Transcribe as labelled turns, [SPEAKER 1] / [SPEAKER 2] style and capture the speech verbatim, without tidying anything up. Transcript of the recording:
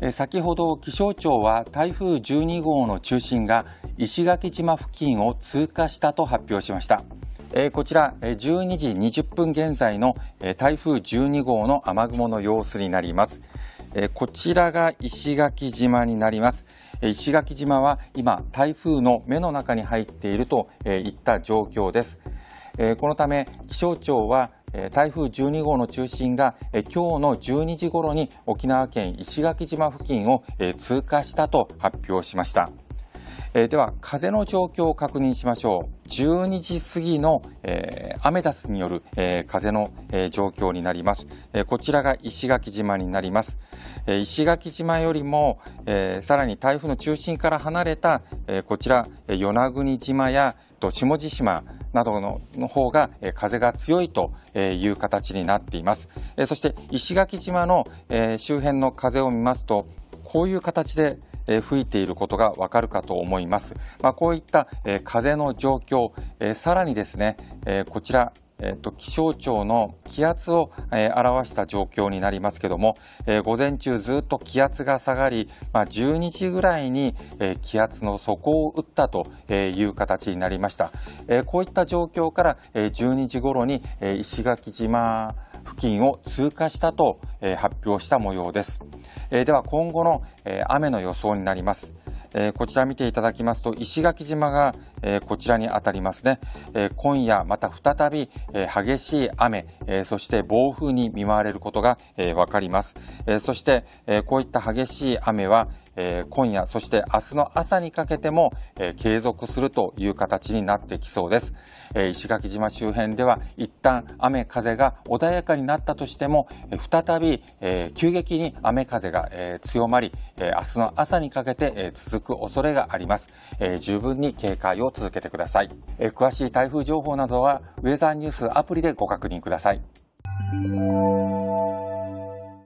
[SPEAKER 1] 先ほど気象庁は台風じゅうに号の中心が石垣島付近を通過したと発表しました。こちらじゅうにじにじゅっぷん現在の台風じゅうに号の雨雲の様子になります。こちらが石垣島になります。石垣島は今台風の目の中に入っているといった状況です。このため気象庁は台風じゅうに号の中心が今日のじゅうにじ頃に沖縄県石垣島付近を通過したと発表しました。では風の状況を確認しましょう。じゅうにじ過ぎのアメダスによる風の状況になります。こちらが石垣島になります。石垣島よりもさらに台風の中心から離れたこちら与那国島や下地島などの方が風が強いという形になっています。そして石垣島の周辺の風を見ますと、こういう形で吹いていることがわかるかと思います。まあ、こういった風の状況、さらにですね、こちらえっと、気象庁の気圧を、えー、表した状況になりますけども、えー、午前中ずっと気圧が下がり、まあ、じゅうにじぐらいに、えー、気圧の底を打ったという形になりました。えー、こういった状況から、えー、じゅうにじ頃に、えー、石垣島付近を通過したと、えー、発表した模様です。えー、では今後の、えー、雨の予想になります。えー、こちら見ていただきますと、石垣島が、えー、こちらに当たりますね。えー、今夜また再び、えー、激しい雨、えー、そして暴風に見舞われることが、えー、わかります。えー、そして、えー、こういった激しい雨は、えー、今夜そして明日の朝にかけても、えー、継続するという形になってきそうです。えー、石垣島周辺では一旦雨風が穏やかになったとしても、えー、再び、えー、急激に雨風が、えー、強まり、えー、明日の朝にかけて、えー、続く恐れがあります。えー、十分に警戒を続けてください。えー、詳しい台風情報などはウェザーニュースアプリでご確認ください。